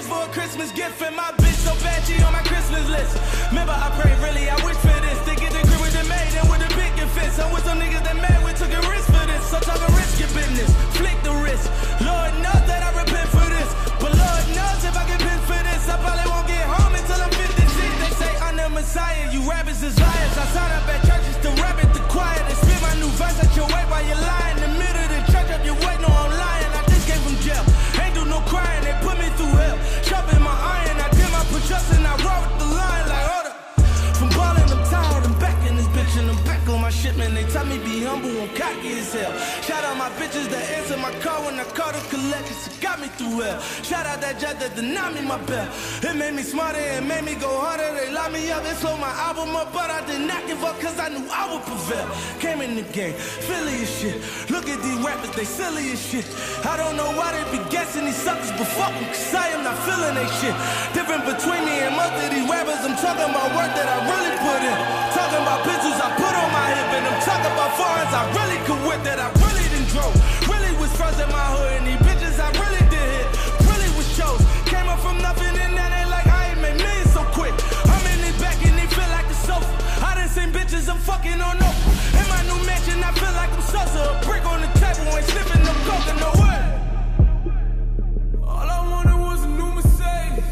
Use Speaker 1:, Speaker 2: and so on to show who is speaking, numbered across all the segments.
Speaker 1: for a Christmas gift, and my bitch so bad she on my Christmas list. Remember, I prayed really, I wish for this. To get the grip with the maid and with the picket fence. I'm with some niggas that mad, we took a risk for this. So talk a risk your business, flick the wrist. Lord knows that I repent for this, but Lord knows if I get pinned for this, I probably won't get home until I'm 56. They say I'm the Messiah, you rappers is liars. I sign up at churches to rap at the choir, to spit my new verse at your way while you're lying. In the middle of the church up your way, no I'm lying. I just came from jail, ain't do no crying, they put me through hell. Sharpen my iron, I did my push-ups and I roll with the line like hold up. From ballin', I'm tired, I'm back in this bitch and I'm back on my shit, man. They tell me be humble, I'm cocky as hell. Shout out my bitches that answer my call when I call the collectors, it got me through hell. Shout out that judge that denied me my bell. It made me smarter, it made me go harder. They locked me up, it slowed my album up, but I did not give up cause I knew I would prevail. Came in the game, Philly as shit. Look at these rappers, they silly as shit. I don't know why they be guessing these suckers, but fuck them cause I am not feeling they shit. Different between me and most of these rappers, I'm talking about work that I really put in. Talking about pistols I put on my hip, and I'm talking about foreigns I really could whip, that I really done drove. Really was first in my hood, and these bitches I really did hit. Really was shows. Came up from nothing, and that ain't like I ain't made millions so quick. I'm in it back, and they feel like a sofa. I done seen bitches I'm fucking on Oprah. In my new mansion, I feel like I'm Sosa. A brick on the table, ain't sniffing no coke, no way. All I wanted was a new Mercedes.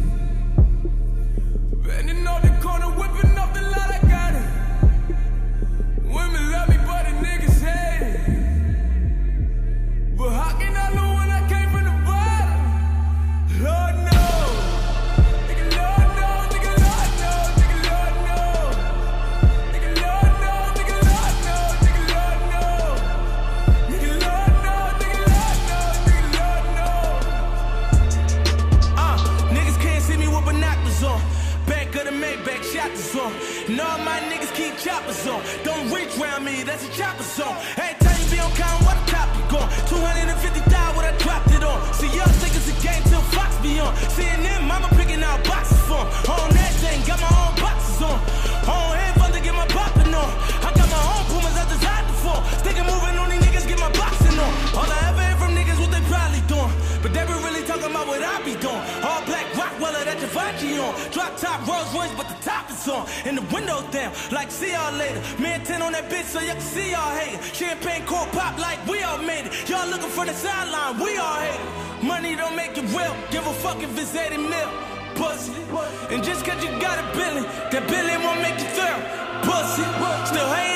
Speaker 1: Bending on the corner, whipping up the lot, I got it. Women love me, but the niggas hate it. But how can I know when I came from the bottom? Lord knows. Nigga, Lord knows, nigga, Lord knows, nigga, Lord knows. Nigga, Lord knows, nigga, Lord knows, nigga, Lord knows. Nigga, Lord knows, nigga, Lord knows, nigga, Lord knows. Niggas can't see me with binoculars on. Back of the Maybach, shot the zone. And all my niggas keep choppers on. Don't reach round me, that's a chopper zone. Every time you be on count, what a cop you gone. 250,000 what I dropped it on. See y'all think it's a game till Fox be on. CNN, mama picking out boxes for 'em. On that thing, got my own boxes on. On headphones to get my popping on. I got my own Pumas I designed to fall. Sticking moving on these niggas, get my boxing on. All I ever hear from niggas what they probably doing, but they be really talking about what I be doing. All black Rottweiler that Givenchy on. Drop top Rolls Royce, but the top is on. And the windows down, like see y'all later. Man 10 on that bitch so y'all can see y'all hating. Champagne cork pop like we all made it. Y'all looking for the sideline, we all hate it. Money don't make it real, give a fuck if it's 80 mil. Pussy, and just cause you got a billion, that billion won't make you thrill. Pussy, still hating.